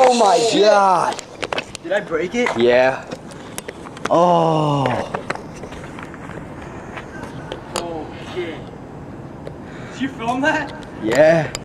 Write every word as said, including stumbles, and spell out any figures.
Oh my god. Did I break it? Yeah. Oh. Oh shit. Did you film that? Yeah.